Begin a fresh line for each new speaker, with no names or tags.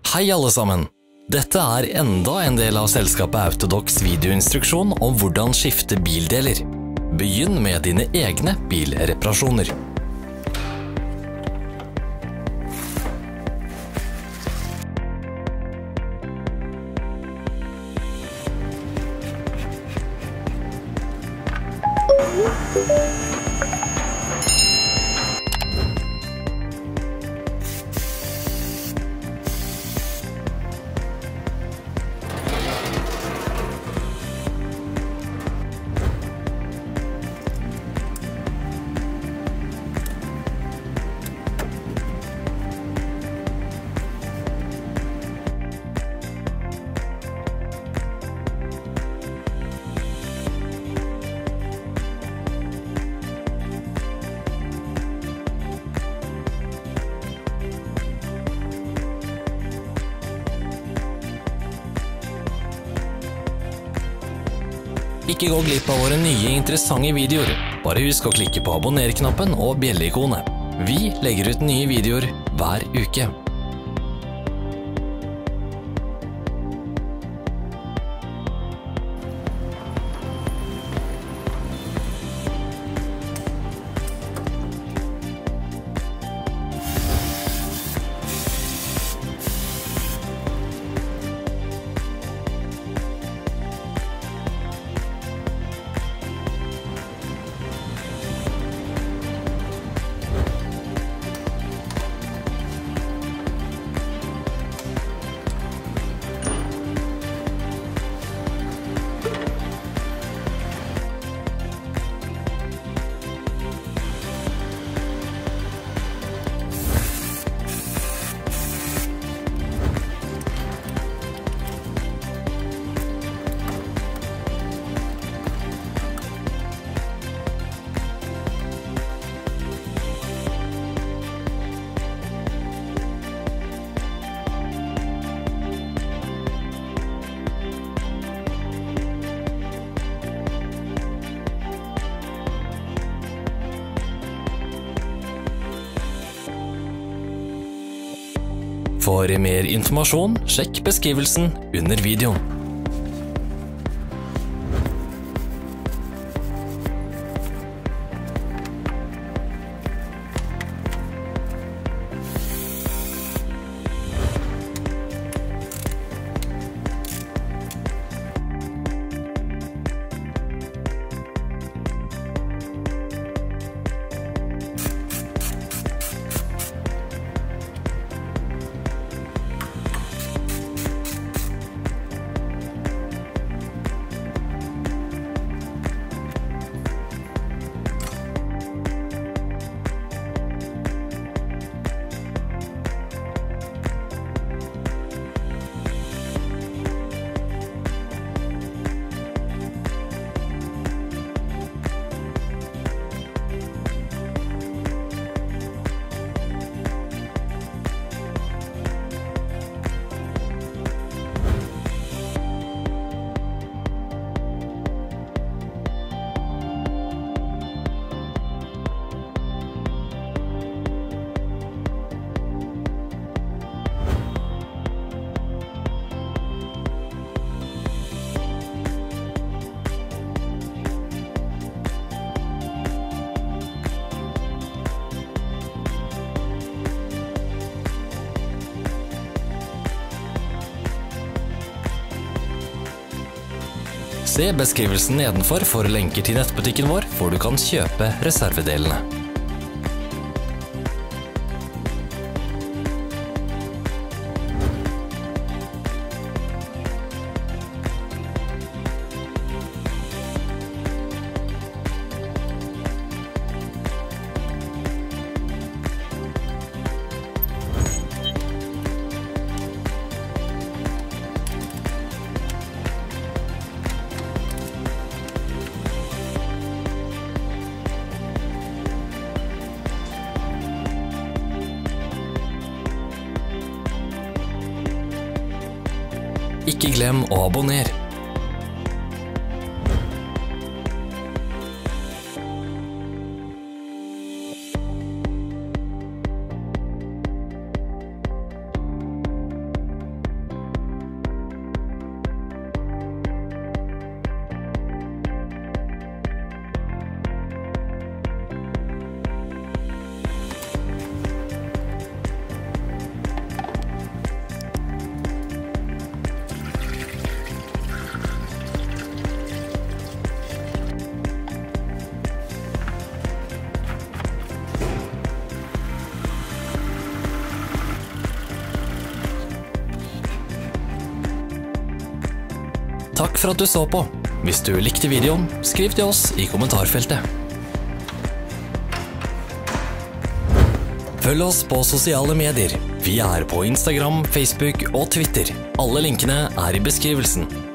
Hei alle sammen! Dette er enda en del av selskapet Autodocs videoinstruksjon om hvordan skifte bildeler. Begynn med dine egne bilreparasjoner. Ikke gå glipp av våre nye interessante videoer. Bare husk å klikke på abonner-knappen og bjelle-ikonet. Vi legger ut nye videoer hver uke. For mer informasjon, sjekk beskrivelsen under videoen. Se beskrivelsen nedenfor for lenker til nettbutikken vår, hvor du kan kjøpe reservedelene. Ikke glem å abonnere. Takk for at du så på. Hvis du likte videoen, skriv til oss i kommentarfeltet. Følg oss på sosiale medier. Vi er på Instagram, Facebook og Twitter. Alle linkene er i beskrivelsen.